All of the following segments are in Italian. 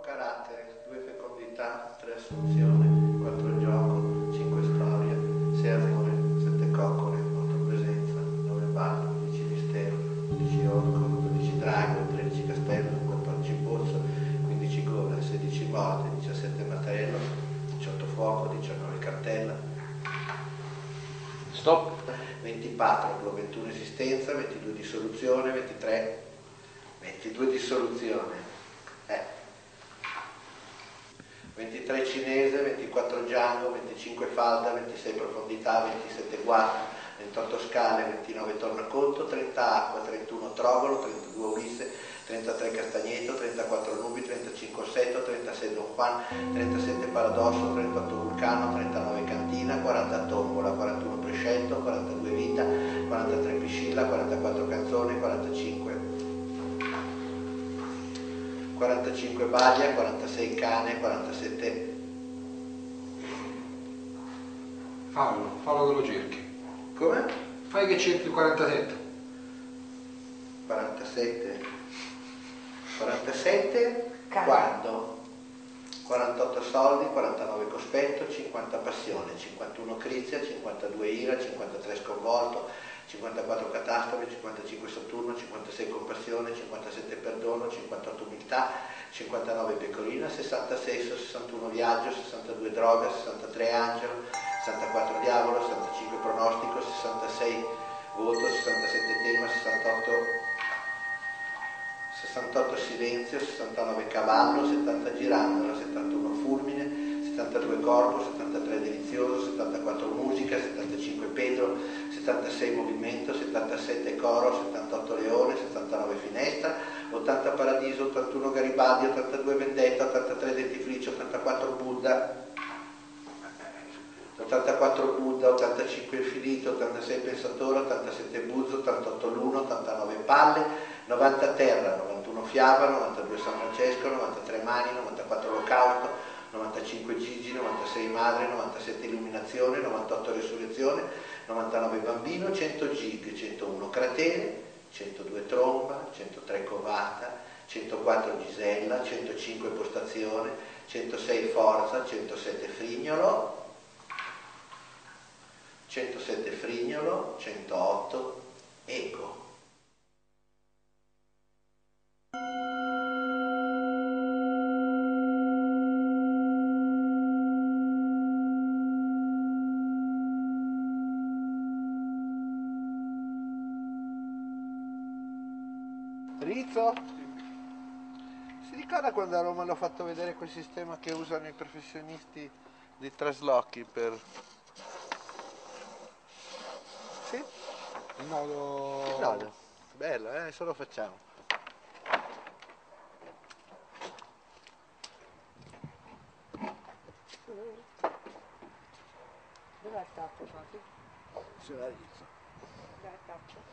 carattere, 2 fecondità, 3 assunzione, 4 gioco, 5 storia, 6 amore, 7 coccole, 8 presenza, 9 ballo, 10 mistero, 11 orco, 12 drago, 13 castello, 14 pozzo, 15 gola, 16 morte, 17 mattarello, 18 fuoco, 19 cartella. Stop. 20 patroclo, 21 esistenza, 22 dissoluzione, 22 dissoluzione, 23 cinese, 24 giango, 25 falda, 26 profondità, 27 guarda, 28 scale, 29 tornaconto, 30 acqua, 31 trogolo, 32 ulisse, 33 castagneto, 34 nubi, 35 orseto, 36 Don Juan, 37 paradosso, 38 vulcano, 39 cantina, 40 tombola, 41 prescelto, 42 vita, 43 piscilla, 44 canzone, 45 baglia, 46 cane, 47... Fallo che lo cerchi. Come? Fai che cerchi il 47. 47 quando? 48 soldi, 49 cospetto, 50 passione, 51 crizia, 52 ira, 53 sconvolto, 54 catastrofe, 55 Saturno, 56 compassione, 57 perdono, 58 umiltà, 59 pecorina, 66 61 viaggio, 62 droga, 63 angelo, 64 diavolo, 65 pronostico, 66 voto, 67 tema, 68 silenzio, 69 cavallo, 70 girandola, 71 fulmine, 72 corpo, 73 delizioso, 74 musica, 75 Pedro, 76 movimento, 77 coro, 78 leone, 79 finestra, 80 paradiso, 81 Garibaldi, 82 vendetta, 83 dentifricio, 84 Buddha, 84 Buddha, 85 infinito, 86 pensatore, 87 Buzzo, 88 Luno, 89 palle, 90 terra, 91 fiaba, 92 San Francesco, 93 mani, 94 olocausto, 95 Gigi, 96 madre, 97 illuminazione, 98 resurrezione, 99 bambino, 100 gig, 101 cratere, 102 tromba, 103 covata, 104 Gisella, 105 postazione, 106 forza, 107 frignolo, 107 frignolo, 108 ego. Rizzo? Si ricorda quando a Roma l'ho fatto vedere quel sistema che usano i professionisti di traslochi per... Sì? In modo... No, bello, adesso lo facciamo. Dov'è il tappo, Fati? Sulla Rizzo. Dov'è il tappo?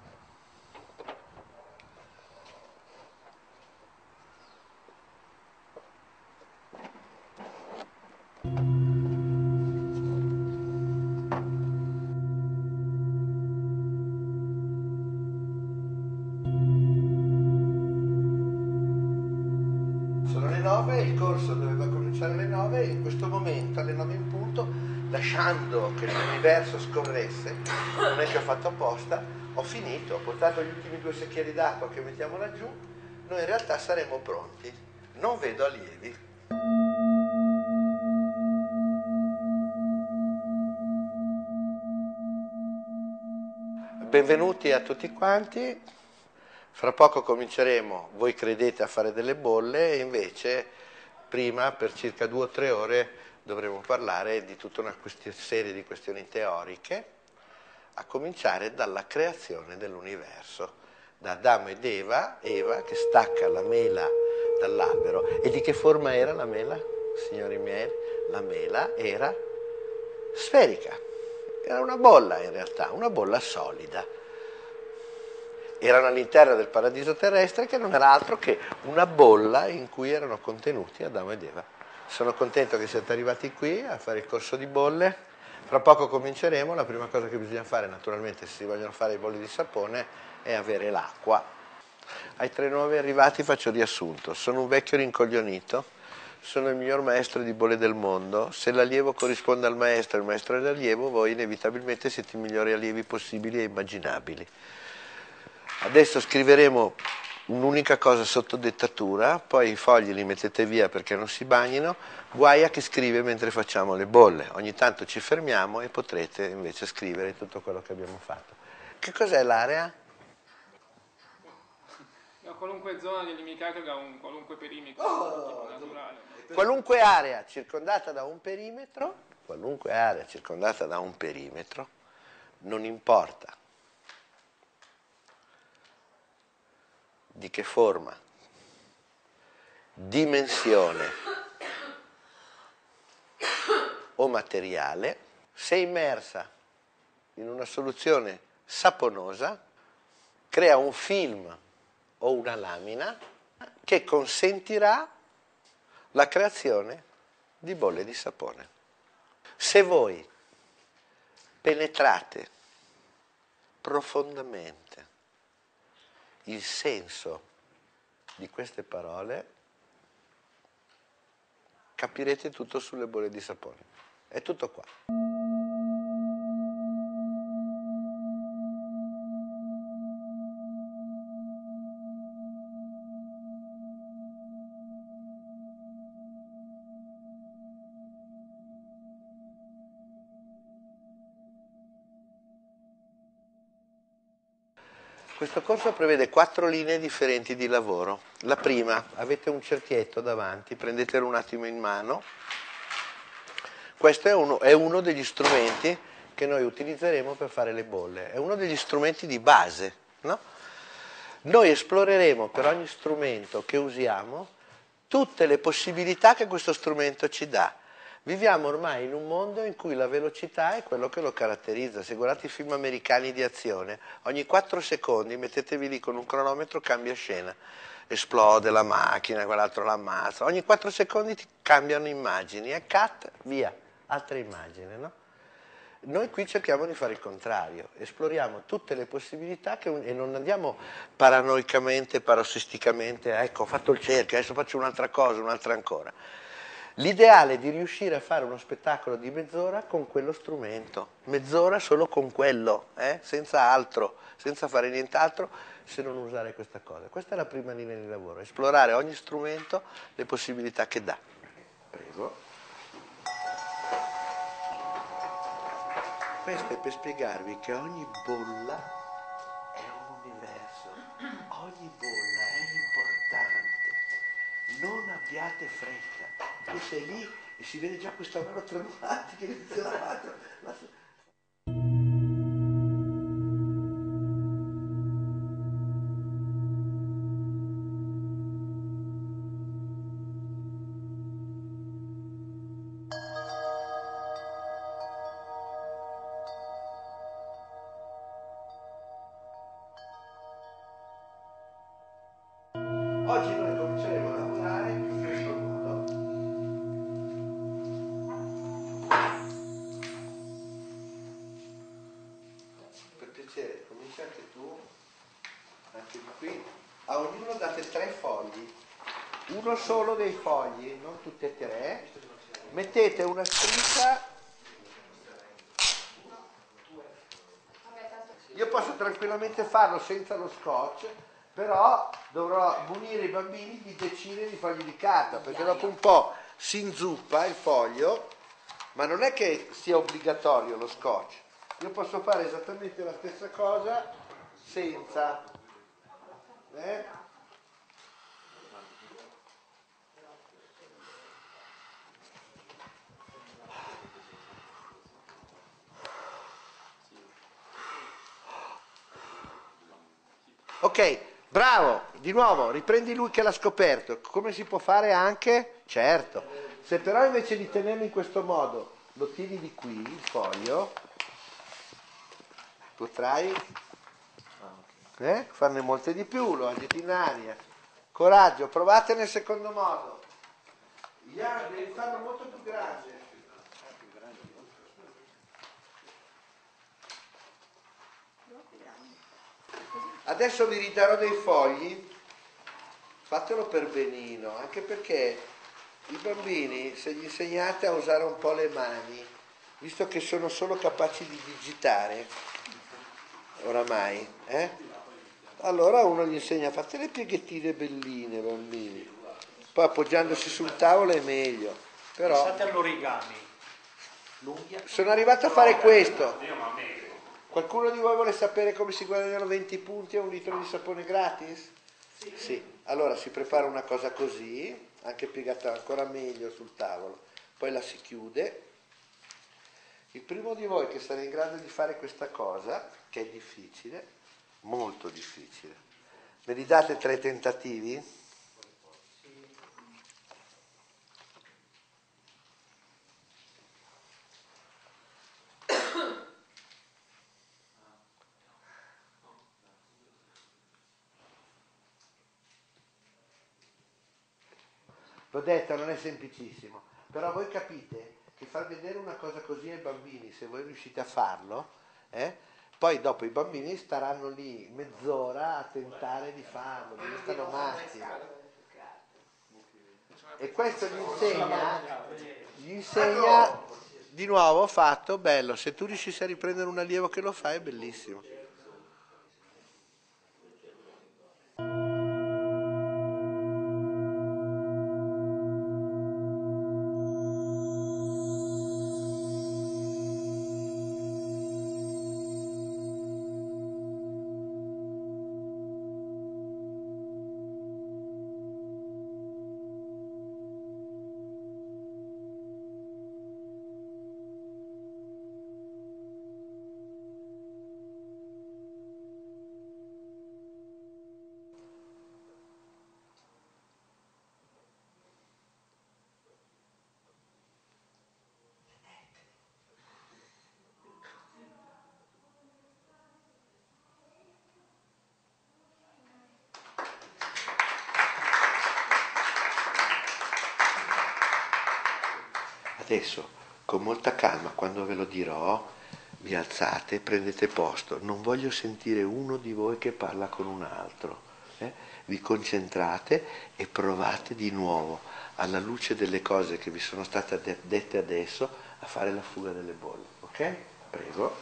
Sono le 9, il corso doveva cominciare alle 9 e in questo momento alle 9 in punto, lasciando che l'universo scorresse, non è che ho fatto apposta, ho finito, ho portato gli ultimi 2 secchieri d'acqua che mettiamo laggiù, noi in realtà saremo pronti, non vedo allievi. Benvenuti a tutti quanti, fra poco cominceremo, voi credete, a fare delle bolle e invece prima per circa 2 o 3 ore dovremo parlare di tutta una serie di questioni teoriche, a cominciare dalla creazione dell'universo, da Adamo ed Eva che stacca la mela dall'albero. E di che forma era la mela, signori miei? La mela era sferica. Era una bolla in realtà, una bolla solida. Erano all'interno del paradiso terrestre che non era altro che una bolla in cui erano contenuti Adamo ed Eva. Sono contento che siate arrivati qui a fare il corso di bolle. Fra poco cominceremo, la prima cosa che bisogna fare naturalmente se si vogliono fare i bolli di sapone è avere l'acqua. Ai 3 nuovi arrivati faccio il riassunto. Sono un vecchio rincoglionito, sono il miglior maestro di bolle del mondo. Se l'allievo corrisponde al maestro e il maestro è l'allievo, voi inevitabilmente siete i migliori allievi possibili e immaginabili. Adesso scriveremo un'unica cosa sotto dettatura, poi i fogli li mettete via perché non si bagnino, guai a chi scrive mentre facciamo le bolle. Ogni tanto ci fermiamo e potrete invece scrivere tutto quello che abbiamo fatto. Che cos'è l'area? Una qualunque zona delimitata da un qualunque perimetro tipo naturale. Qualunque area circondata da un perimetro, non importa di che forma, dimensione o materiale, se immersa in una soluzione saponosa, crea un film o una lamina che consentirà la creazione di bolle di sapone. Se voi penetrate profondamente il senso di queste parole, capirete tutto sulle bolle di sapone. È tutto qua. Questo corso prevede 4 linee differenti di lavoro. La prima, avete un cerchietto davanti, prendetelo un attimo in mano. Questo è uno degli strumenti che noi utilizzeremo per fare le bolle. È uno degli strumenti di base, no? Noi esploreremo per ogni strumento che usiamo tutte le possibilità che questo strumento ci dà. Viviamo ormai in un mondo in cui la velocità è quello che lo caratterizza. Se guardate i film americani di azione, ogni 4 secondi mettetevi lì con un cronometro, cambia scena. Esplode la macchina, quell'altro l'ammazza. Ogni 4 secondi ti cambiano immagini. E cut, via, altre immagini, no? Noi qui cerchiamo di fare il contrario, esploriamo tutte le possibilità e non andiamo paranoicamente, parossisticamente, ecco, ho fatto il cerchio, adesso faccio un'altra cosa, un'altra ancora. L'ideale è di riuscire a fare uno spettacolo di mezz'ora con quello strumento, mezz'ora solo con quello, senza altro, senza fare nient'altro se non usare questa cosa. Questa è la prima linea di lavoro, esplorare ogni strumento, le possibilità che dà. Prego. Questo è per spiegarvi che ogni bolla è un universo, ogni bolla è importante, non abbiate fretta, tu sei lì e si vede già questa mano tremolante che inizia la Oggi noi cominceremo a lavorare in questo modo. Per piacere, comincia anche tu, anche di qui. A ognuno date 3 fogli, uno solo dei fogli, non tutti e 3. Mettete una striscia. Io posso tranquillamente farlo senza lo scotch, però dovrò munire i bambini di decine di fogli di carta, perché dopo un po' si inzuppa il foglio, ma non è che sia obbligatorio lo scotch. Io posso fare esattamente la stessa cosa senza. Ok, bravo, di nuovo, riprendi lui che l'ha scoperto. Come si può fare anche? Certo. Se però invece di tenerlo in questo modo lo tieni di qui, il foglio, potrai farne molte di più, lo agiti in aria. Coraggio, provate nel secondo modo. Devi farlo molto più grande. Adesso vi ridarò dei fogli, fatelo per benino, anche perché i bambini, se gli insegnate a usare un po' le mani, visto che sono solo capaci di digitare, oramai, allora uno gli insegna, fate le pieghettine belline, bambini. Poi appoggiandosi sul tavolo è meglio. Però pensate all'origami. L'unghia. sono arrivato a fare questo. Qualcuno di voi vuole sapere come si guadagnano 20 punti a un litro di sapone gratis? Sì. Allora si prepara una cosa così, anche piegata ancora meglio sul tavolo. Poi la si chiude. Il primo di voi che sarà in grado di fare questa cosa, che è difficile, molto difficile, me li date 3 tentativi? L'ho detto, non è semplicissimo, però voi capite che far vedere una cosa così ai bambini, se voi riuscite a farlo, poi dopo i bambini staranno lì mezz'ora a tentare di farlo, diventano matti. E questo gli insegna, di nuovo fatto, bello, se tu riuscissi a riprendere un allievo che lo fa è bellissimo. Adesso, con molta calma, quando ve lo dirò, vi alzate, prendete posto. Non voglio sentire uno di voi che parla con un altro. Vi concentrate e provate di nuovo, alla luce delle cose che vi sono state dette adesso, a fare la fuga delle bolle. Ok? Prego.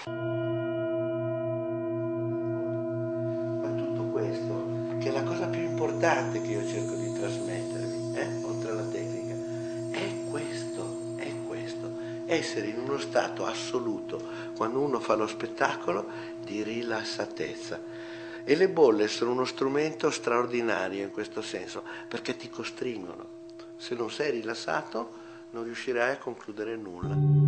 Ma tutto questo, che è la cosa più importante che io cerco di trasmettervi, oltre alla tecnica, è questo, essere in uno stato assoluto, quando uno fa lo spettacolo, di rilassatezza. E le bolle sono uno strumento straordinario in questo senso, perché ti costringono. Se non sei rilassato, non riuscirai a concludere nulla.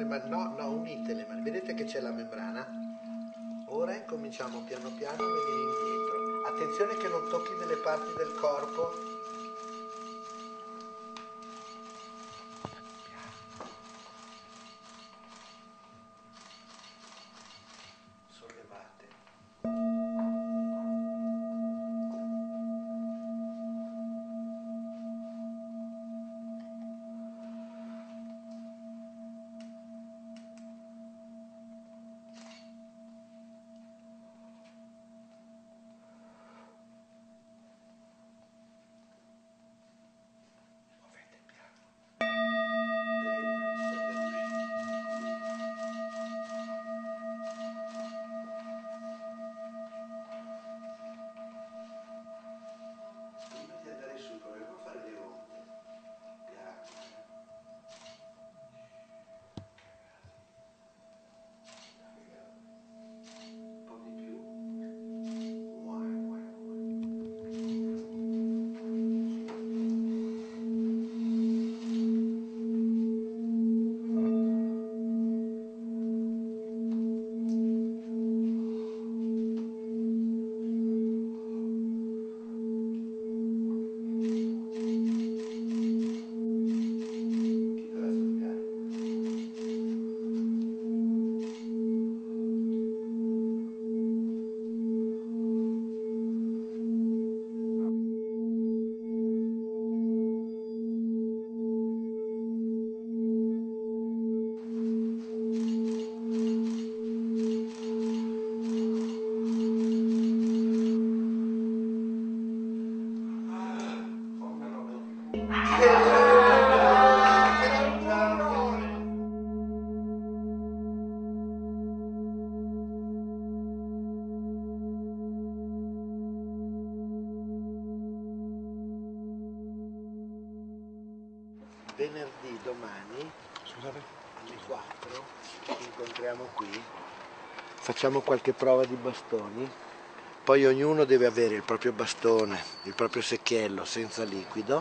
mani, no, unite le mani, vedete che c'è la membrana? Ora incominciamo piano piano a venire indietro. Attenzione che non tocchi delle parti del corpo. Sollevate. Venerdì domani alle 4 ci incontriamo qui, facciamo qualche prova di bastoni, poi ognuno deve avere il proprio bastone, il proprio secchiello senza liquido,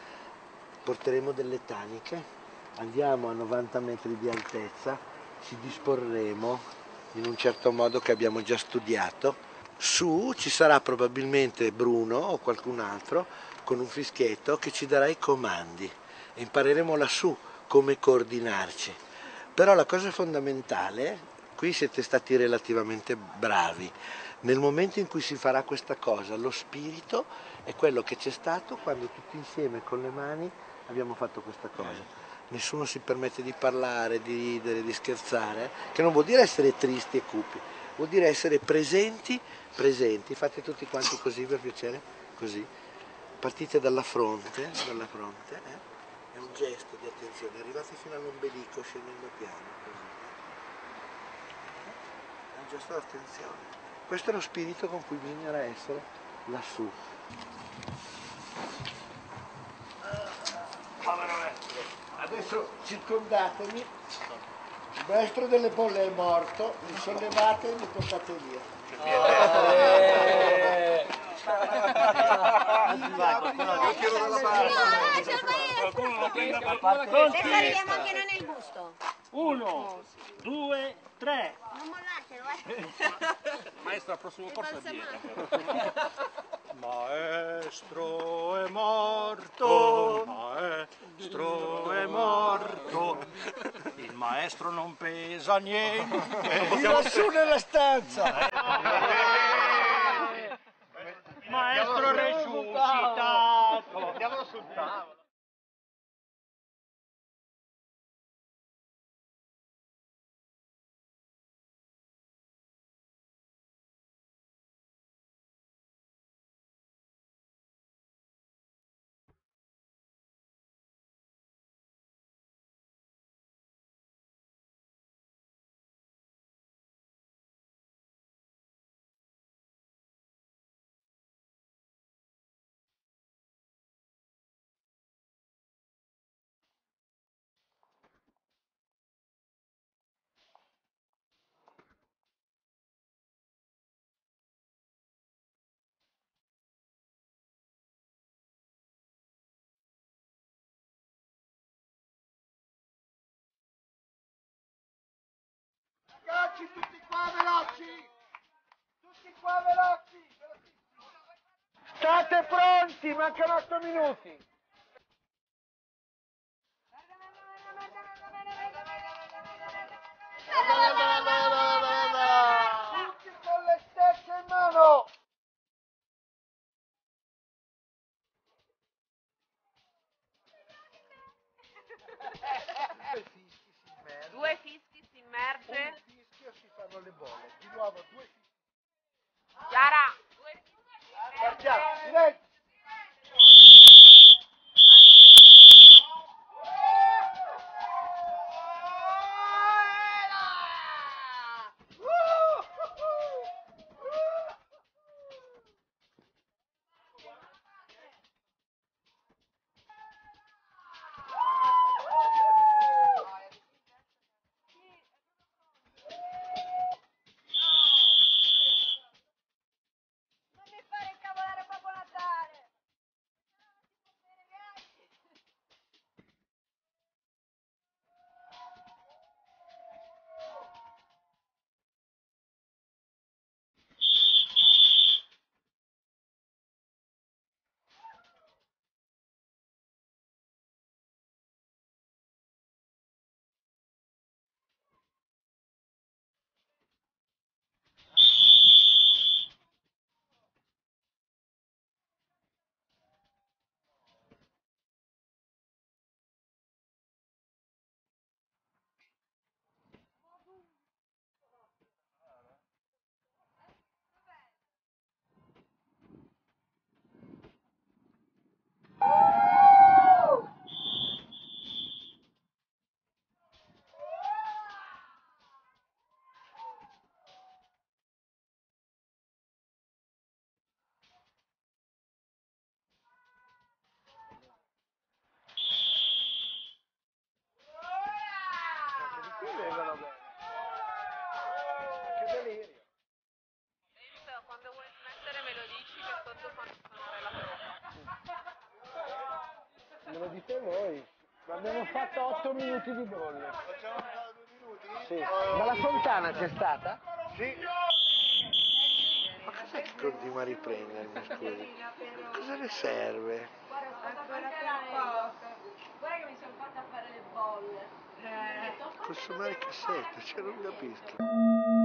porteremo delle taniche, andiamo a 90 metri di altezza, ci disporremo in un certo modo che abbiamo già studiato. Su ci sarà probabilmente Bruno o qualcun altro con un fischietto che ci darà i comandi e impareremo lassù come coordinarci. Però la cosa fondamentale, qui siete stati relativamente bravi, nel momento in cui si farà questa cosa, lo spirito è quello che c'è stato quando tutti insieme con le mani abbiamo fatto questa cosa. Nessuno si permette di parlare, di ridere, di scherzare, che non vuol dire essere tristi e cupi, vuol dire essere presenti. Fate tutti quanti così per piacere, così. Partite dalla fronte, è un gesto di attenzione, arrivate fino all'ombelico scendendo piano, così. È un gesto di attenzione. Questo è lo spirito con cui bisognerà essere lassù. Adesso circondatemi, il maestro delle bolle è morto, mi sollevate e mi portate via. Qualcuno lo prenda per Adesso arriviamo anche noi nel busto. 1, 2, 3. Non mollatelo, Maestro, al prossimo corso a dieta. Maestro è morto, maestro è morto. Il maestro non pesa niente. Io su nella stanza! Maestro resuscitato. Andiamolo sul tavolo. Calci tutti qua veloci! Tutti qua veloci! State pronti, mancano 8 minuti! Tutti con le stecche in mano! Due fischi si immerge. Un fischio si fanno le bolle. Di nuovo, due fischi. Chiara, due fischi si immerge. Partiamo, silenzio! Non mi fare incavolare Babbo Natale! Che delirio! Quando vuoi smettere me lo dici che sotto fanno suonare la tromba. Me lo dite voi. Ma abbiamo fatto 8 minuti di bolle. Facciamo ancora 2 minuti? Sì. Ma la fontana c'è stata? Sì. Ma cos'è che continua a riprendermi, scusi? Cosa le serve? Guarda che mi sono fatta fare le bolle. Consumare cassetta, cioè non capisco.